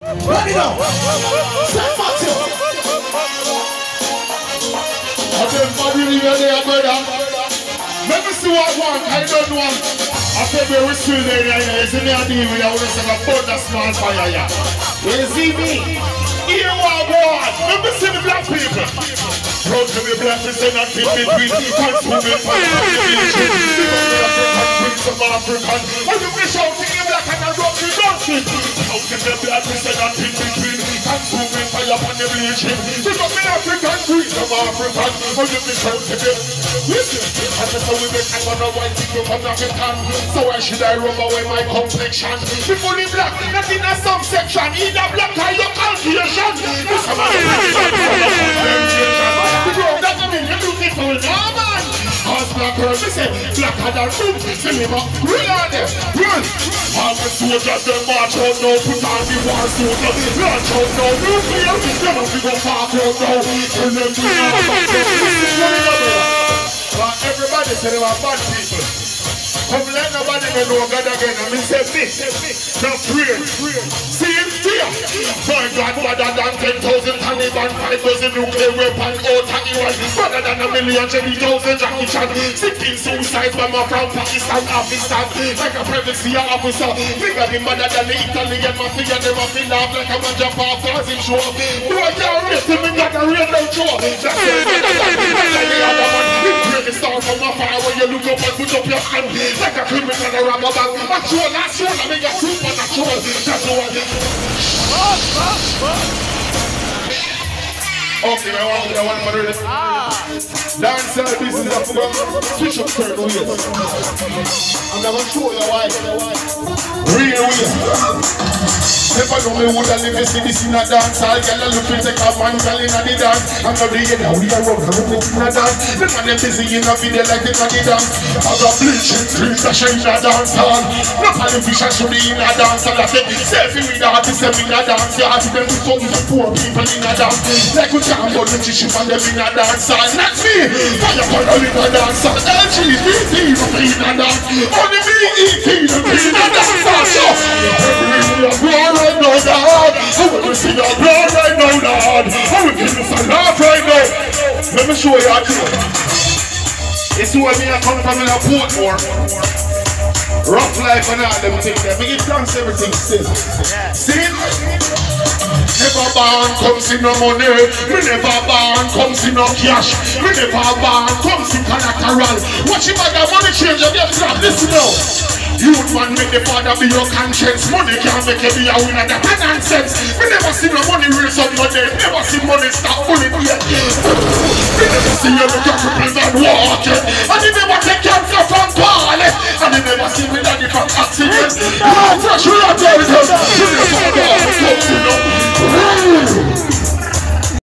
Ready now. St.Matthew. I said, "Body leave you there, brother." Let me see what one. I don't want. I said, "We're still there. You see me? I deal with you. I want to say about that small fire. Yeah. You see me? Here what one. Let me see the black people. Proud to be black, we say nothing between transforming fire and religion. Some African. When you be shouting in black and I rock you dancing. Out in the black, we say nothing between transforming fire and religion. Because me African, we some African. When you be shouting in listen, I said so we make I wanna white people from African. So why should I rub away my complexion? People in black, not in a subsection. Either black or your calculation. This is my that I mean, you do people, no man. Cause black girl, me say, blacker than room. See me back, real on them, real. All the soldiers, them march out now, put on the war suit. Launch out now, nuclear. Them have to go far out now. Tell them to everybody say they are bad people. Come let nobody know God again. I mean say this, not real. See him here. My God, better than 10,000 Taliban, 5,000 nuclear weapon, out of Iran. Better than 1,000,000 Jackie Chan. 16 suicide bomber from Pakistan, Afghanistan. Like a privacy officer. Bigger than mother than the Italian mafia. Never feel off like a man jump off as him show up. Boy, can't race him in like a real no show. That's it. Like the other one. The star from afar when you look up and put up your hand like a criminal and a robber bag. Natural, I mean you're supernatural. That's the one. Okay, I want to do this. Dancehall business of switch up certain ways. I'm going to show you why. Real way. If I know me would have lived see this in a dance, I'll get a look to take a man girl in a the dance. I'm not the now we are running in a dance. The man is busy in a video like in a the dance. I got bleaching screens to change a dance hall. No politician should be in a dance and I say, selfie with the artist in a dance. You ask them to talk to poor people in a dance. Like we can't go to chiship and them in a dance hall. Not me, fire for in a dance hall. LGBT in a dance. Only me eating in a dance hall. So, right now, Lord. I will see your blood right now, Lord. I will give you some love right now. Let me show you how to do it. You see what me I come from in a Portmore. Rough life and all them things there. We get dance everything still. See? Never born comes in no money. Me never born comes in no cash. Me never born comes in collateral. Watch him at the money change and get crap. Listen now. Youth man make the father be your conscience. Money can't make you be a winner, that's nonsense. We never see no money raise up no day. Never see money stop bullet yet. We never see you look at people and walk it. And you never take care